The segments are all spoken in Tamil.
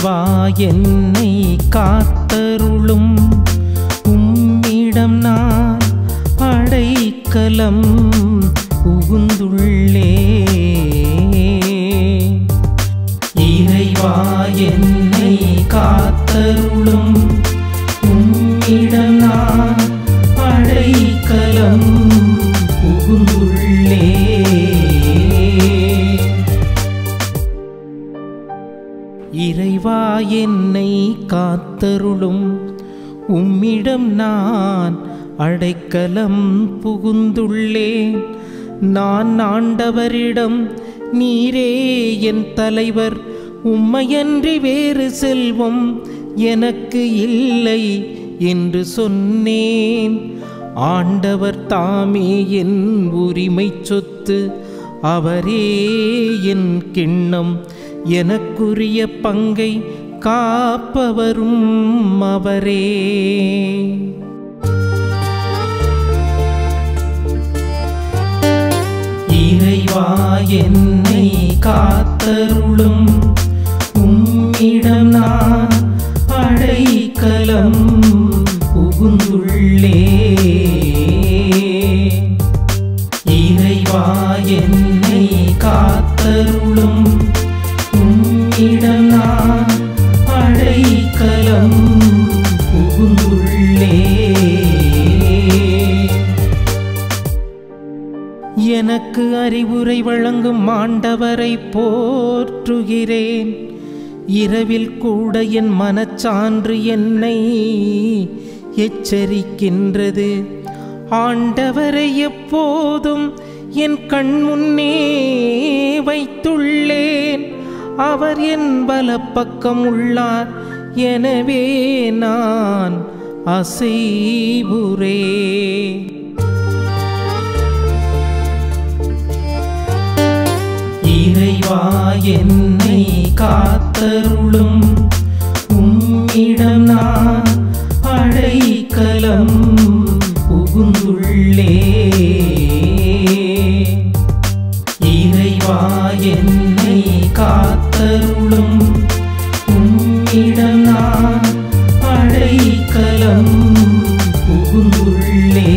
இறைவா என்னை காத்தருளும் உம்மிடம் நான் அடைக்கலம் புகுந்துள்ளே இறைவா என்னை காத்தருளும் உம்மிடம் நான் அடைக்கலம் புகுந்துள்ளே இறைவா என்னை காத்தருளும் உம்மிடம் நான் அடைக்கலம் புகுந்துள்ளேன் நான் ஆண்டவரிடம் நீரே என் தலைவர் உம்மையன்றி வேறு செல்வம் எனக்கு இல்லை என்று சொன்னேன் ஆண்டவர் தாமே என் உரிமை சொத்து அவரே என் கிண்ணம் எனக்குரிய பங்கை காப்பவரும் அவரே இறைவா என்னை காத்தருளும் உம்மிடம் நான் அடைக்கலம் புகுந்துள்ளே இறைவா என்னை காத்தருளும் உம்மிடம் நான் அடைக்கலம் புகுந்துள்ளே எனக்கு அறிவுரை வழங்கும் ஆண்டவரை போற்றுகிறேன் இரவில் கூட என் மனச்சான்று என்னை எச்சரிக்கின்றது ஆண்டவரை எப்போதும் என் கண் முன்னே வைத்துள்ளேன் அவர் என் வலப்பக்கம் உள்ளார் எனவே நான் அசைவுறேன் இறைவா என்னை காத்தருளும் உம்மிடம் நான் அடைக்கலம் புகுந்துள்ளே இறைவா என்னை காத்தருளும் உம்மிடம் நான் அடைக்கலம் புகுந்துள்ளே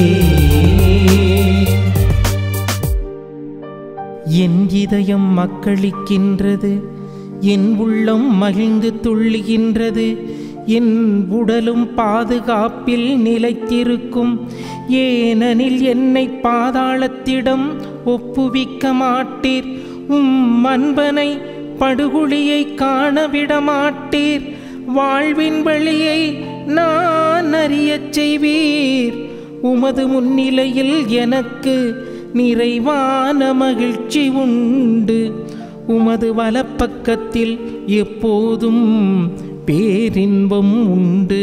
என் இதயம் மக்களிக்கின்றது என் உள்ளம் மகிழ்ந்து துள்ளுகின்றது என் உடலும் பாதுகாப்பில் நிலைத்திருக்கும் ஏனெனில் என்னை பாதாளத்திடம் ஒப்புவிக்க மாட்டீர் உம் அன்பனை படுகுழியை காணவிட மாட்டீர் வாழ்வின் வழியை நான் அறியச் செய்வீர் உமது முன்னிலையில் எனக்கு நிறைவான மகிழ்ச்சி உண்டு உமது வலப்பக்கத்தில் எப்போதும் பேரின்பம் உண்டு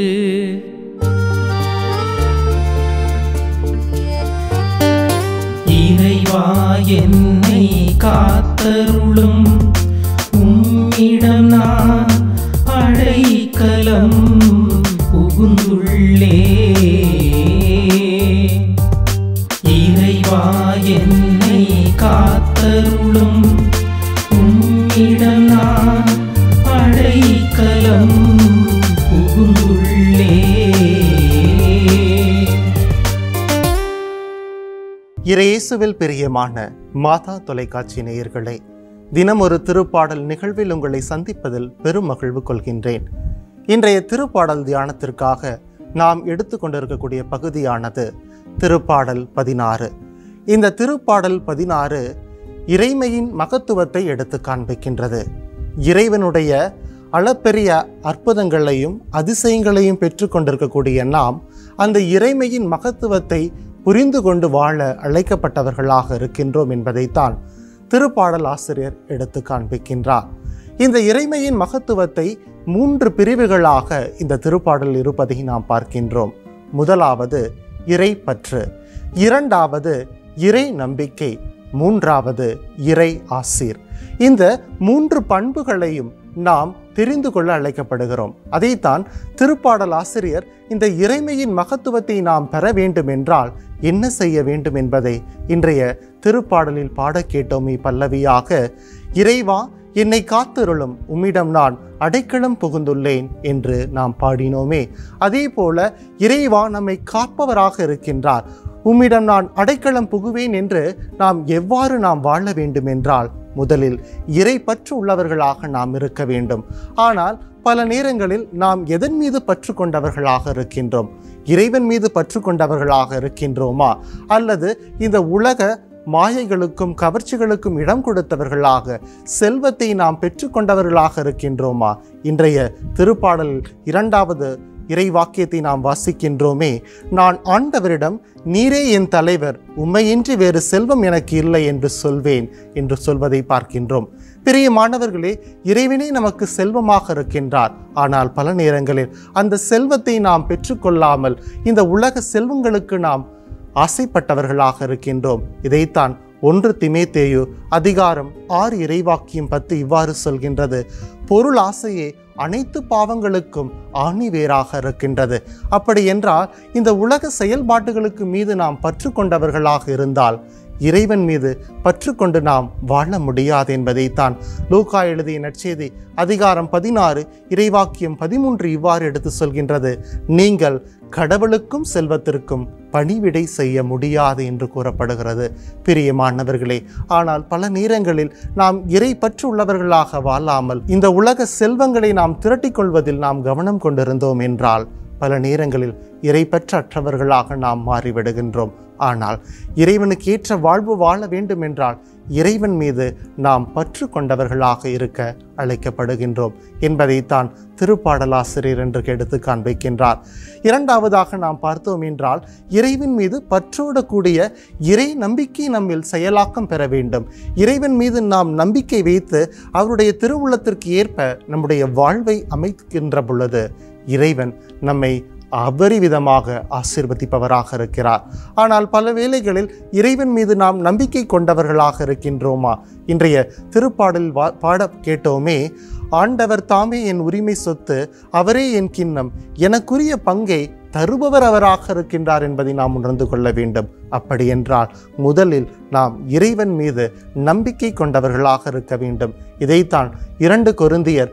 இறைவா என்னை காத்தருளும் உம்மிடம் நான் அடைக்கலம் புகுந்துள்ளே இறைவா என்னை காத்தருளும் உம்மிடம் நான் அடைக்கலம் புகுந்துள்ளே இயேசுவில் பிரியமான மாதா தொலைக்காட்சி நேயர்களே தினம் ஒரு திருப்பாடல் நிகழ்வில் உங்களை சந்திப்பதில் பெரும் மகிழ்வு கொள்கின்றேன். இன்றைய திருப்பாடல் தியானத்திற்காக நாம் எடுத்துக்கொண்டிருக்கக்கூடிய பகுதியானது திருப்பாடல் 16. இந்த திருப்பாடல் 16 இறைமையின் மகத்துவத்தை எடுத்து காண்பிக்கின்றது. இறைவனுடைய அளப்பெரிய அற்புதங்களையும் அதிசயங்களையும் பெற்று கொண்டிருக்கக்கூடிய நாம் அந்த இறைமையின் மகத்துவத்தை புரிந்து கொண்டு வாழ அழைக்கப்பட்டவர்களாக இருக்கின்றோம் என்பதைத்தான் திருப்பாடல் ஆசிரியர் எடுத்து காண்பிக்கின்றார். இந்த இறைமையின் மகத்துவத்தை 3 பிரிவுகளாக இந்த திருப்பாடல் இருப்பதை நாம் பார்க்கின்றோம். முதலாவது இறைப்பற்று, இரண்டாவது இறை நம்பிக்கை, மூன்றாவது இறை ஆசீர். இந்த 3 பண்புகளையும் நாம் தெரிந்து கொள்ள அழைக்கப்படுகிறோம். அதைத்தான் திருப்பாடல் ஆசிரியர் இந்த இறைமையின் மகத்துவத்தை நாம் பெற வேண்டும் என்றால் என்ன செய்ய வேண்டும் என்பதை இன்றைய திருப்பாடலில் பாட கேட்டோமே பல்லவியாக, இறைவா என்னை காத்தருளும், உம்மிடம் நான் அடைக்கலம் புகுந்துள்ளேன் என்று நாம் பாடினோமே. அதே போல இறைவா நம்மை காப்பவராக இருக்கின்றார். உம்மிடம் நான் அடைக்கலம் புகுவேன் என்று நாம் எவ்வாறு வாழ வேண்டும் என்றால், முதலில் இறை பற்று உள்ளவர்களாக நாம் இருக்க வேண்டும். ஆனால் பல நேரங்களில் நாம் எதன் மீது பற்று கொண்டவர்களாக இருக்கின்றோம்? இறைவன் மீது பற்று கொண்டவர்களாக இருக்கின்றோமா? அல்லது இந்த உலக மாயைகளுக்கும் கவர்ச்சிகளுக்கும் இடம் கொடுத்தவர்களாக செல்வத்தை நாம் பெற்றுக்கொண்டவர்களாக இருக்கின்றோமா? இன்றைய திருப்பாடல் 2வது இறை வாக்கியத்தை நாம் வாசிக்கின்றோமே, நான் ஆண்டவரிடம் நீரே என் தலைவர், உம்மையின்றி வேறு செல்வம் எனக்கு இல்லை என்று சொல்வேன் என்று சொல்வதை பார்க்கின்றோம். பிரியமானவர்களே, இறைவனே நமக்கு செல்வமாக இருக்கின்றார். ஆனால் பல நேரங்களில் அந்த செல்வத்தை நாம் பெற்றுக்கொள்ளாமல் இந்த உலக செல்வங்களுக்கு நாம் ஆசைப்பட்டவர்களாக இருக்கின்றோம். இதைத்தான் 1 தீமோத்தேயு அதிகாரம் 6 இறைவாக்கியம் 10 இவ்வாறு சொல்கின்றது, பொருள் ஆசையே அனைத்து பாவங்களுக்கும் ஆணிவேராக இருக்கின்றது. அப்படி என்றால் இந்த உலக செயல்பாடுகளுக்கு மீது நாம் பற்று கொண்டவர்களாக இருந்தால் இறைவன் மீது பற்று கொண்டு நாம் வாழ முடியாது என்பதைத்தான் லூக்கா எழுதிய நற்செய்தி அதிகாரம் 16 இறைவாக்கியம் 13 இவ்வாறு எடுத்து சொல்கின்றது, நீங்கள் கடவுளுக்கும் செல்வத்திற்கும் பணிவிடை செய்ய முடியாது என்று கூறப்படுகிறது. பிரியமானவர்களே, ஆனால் பல நேரங்களில் நாம் இறை பற்று உள்ளவர்களாக வாழாமல் இந்த உலக செல்வங்களை நாம் திரட்டிக் கொள்வதில் நாம் கவனம் கொண்டிருந்தோம் என்றால் பல நேரங்களில் இறைப்பற்றற்றவர்களாக நாம் மாறிவிடுகின்றோம். ஆனால் இறைவனுக்கு ஏற்ற வாழ்வு வாழ வேண்டும் என்றால் இறைவன் மீது நாம் பற்று கொண்டவர்களாக இருக்க அழைக்கப்படுகின்றோம் என்பதைத்தான் திருப்பாடலாசிரியர் என்று எடுத்து காண்பிக்கின்றார். 2வதாக நாம் பார்த்தோம் என்றால் இறைவன் மீது பற்றோடு கூடிய இறை நம்பிக்கை நம்மில் செயலாக்கம் பெற வேண்டும். இறைவன் மீது நாம் நம்பிக்கை வைத்து அவருடைய திருவுள்ளத்திற்கு ஏற்ப நம்முடைய வாழ்வை அமைக்கின்ற பொழுது இறைவன் நம்மை அபரிவிதமாக ஆசீர்வதிப்பவராக இருக்கிறார். ஆனால் பல வேளைகளில் இறைவன் மீது நாம் நம்பிக்கை கொண்டவர்களாக இருக்கின்றோமா? இன்றைய திருப்பாடலில் பாட கேட்டோமே, ஆண்டவர் தாமே என் உரிமை சொத்து, அவரே என் கிண்ணம், எனக்குரிய பங்கை தருபவர் அவராக இருக்கின்றார் என்பதை நாம் உணர்ந்து கொள்ள வேண்டும். அப்படி என்றால் முதலில் நாம் இறைவன் மீது நம்பிக்கை கொண்டவர்களாக இருக்க வேண்டும். இதைத்தான் 2 கொரிந்தியர்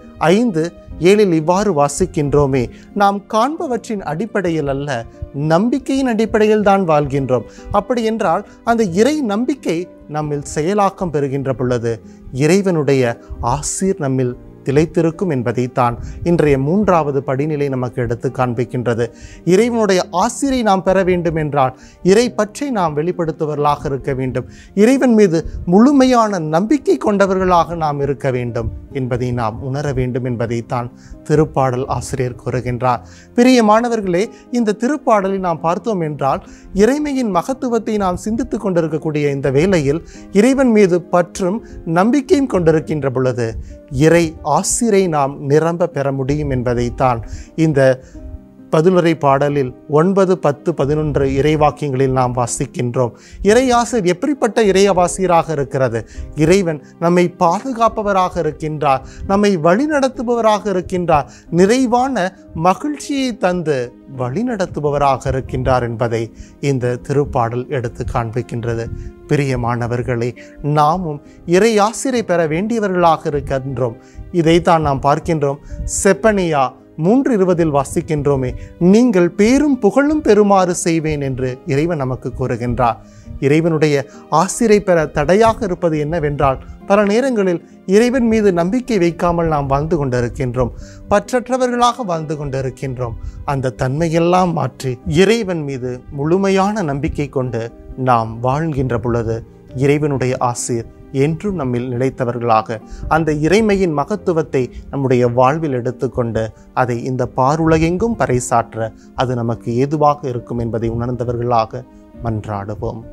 5:7 இவ்வாறு வாசிக்கின்றோமே, நாம் காண்பவற்றின் அடிப்படையில் அல்ல, நம்பிக்கையின் அடிப்படையில் தான் வாழ்கின்றோம். அப்படி என்றால் அந்த இறை நம்பிக்கை நம்மில் செயலாக்கம் பெறுகின்ற பொழுது இறைவனுடைய ஆசீர் நம்மில் திளைத்திருக்கும் என்பதைத்தான் இன்றைய 3வது படிநிலை நமக்கு எடுத்து காண்பிக்கின்றது. இறைவனுடைய ஆசீரை நாம் பெற வேண்டும் என்றால் இறை பற்றி நாம் வெளிப்படுத்துவர்களாக இருக்க வேண்டும். இறைவன் மீது முழுமையான நம்பிக்கை கொண்டவர்களாக நாம் இருக்க வேண்டும் என்பதை நாம் உணர வேண்டும் என்பதைத்தான் திருப்பாடல் ஆசிரியர் கூறுகின்றார். பிரியமானவர்களே, இந்த திருப்பாடலில் நாம் பார்த்தோம் என்றால் இறைமையின் மகத்துவத்தை நாம் சிந்தித்துக் கொண்டிருக்கக்கூடிய இந்த வேளையில் இறைவன் மீது பற்றும் நம்பிக்கையும் கொண்டிருக்கின்ற பொழுது இறை ஆசிரை நாம் நிரம்ப பெற முடியும் என்பதைத்தான் இந்த பதிலுரை பாடலில் 9, 10, 11 இறைவாக்கியங்களில் நாம் வாசிக்கின்றோம். இறை ஆசிர் எப்படிப்பட்ட இறைவாசியராக இருக்கிறது? இறைவன் நம்மை பாதுகாப்பவராக இருக்கின்றார், நம்மை வழிநடத்துபவராக இருக்கின்றார், நிறைவான மகிழ்ச்சியை தந்து வழிநடத்துபவராக இருக்கின்றார் என்பதை இந்த திருப்பாடல் எடுத்து காண்பிக்கின்றது. பிரியமானவர்களே, நாமும் இறை ஆசிரை பெற வேண்டியவர்களாக இருக்கின்றோம். இதைத்தான் நாம் பார்க்கின்றோம். செப்பனியா 3:20 வாசிக்கின்றோமே, நீங்கள் பேரும் புகழும் பெறுமாறு செய்வேன் என்று இறைவன் நமக்கு கூறுகின்றார். இறைவனுடைய ஆசிரை பெற தடையாக இருப்பது என்னவென்றால் பல நேரங்களில் இறைவன் மீது நம்பிக்கை வைக்காமல் நாம் வாழ்ந்து கொண்டிருக்கின்றோம், பற்றற்றவர்களாக வாழ்ந்து கொண்டிருக்கின்றோம். அந்த தன்மையெல்லாம் மாற்றி இறைவன் மீது முழுமையான நம்பிக்கை கொண்டு நாம் வாழ்கின்ற பொழுது இறைவனுடைய ஆசீர் என்றும் நம்மில் நிலைத்தவர்களாக அந்த இறைமையின் மகத்துவத்தை நம்முடைய வாழ்வில் எடுத்துக்கொண்டு அதை இந்த பாருலகெங்கும் பறைசாற்ற அது நமக்கு ஏதுவாக இருக்கும் என்பதை உணர்ந்தவர்களாக மன்றாடுவோம்.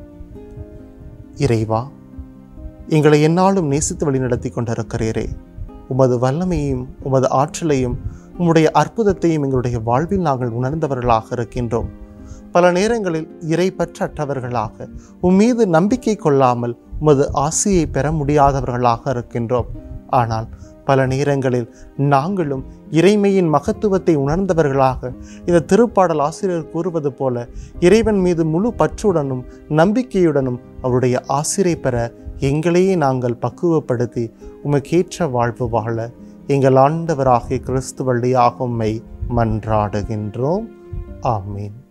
இறைவா, எங்களை எந்நாளும் நேசித்து வழிநடத்தி கொண்டிருக்கிறீரே, உமது வல்லமையும் உமது ஆற்றலையும் உம்முடைய அற்புதத்தையும் எங்களுடைய வாழ்வில் நாங்கள் உணர்ந்தவர்களாக இருக்கின்றோம். பல நேரங்களில் இறை பற்றற்றவர்களாக உம்மீது நம்பிக்கை கொள்ளாமல் உமது ஆசையை பெற முடியாதவர்களாக இருக்கின்றோம். ஆனால் பல நேரங்களில் நாங்களும் இறைமையின் மகத்துவத்தை உணர்ந்தவர்களாக இந்த திருப்பாடல் ஆசிரியர் கூறுவது போல இறைவன் மீது முழு பற்றுடனும் நம்பிக்கையுடனும் அவருடைய ஆசிரை பெற எங்களையே நாங்கள் பக்குவப்படுத்தி உமக்கேற்ற வாழ்வு வாழ எங்கள் ஆண்டவராகிய கிறிஸ்து வழியாக உம்மை மன்றாடுகின்றோம். ஆமீன்.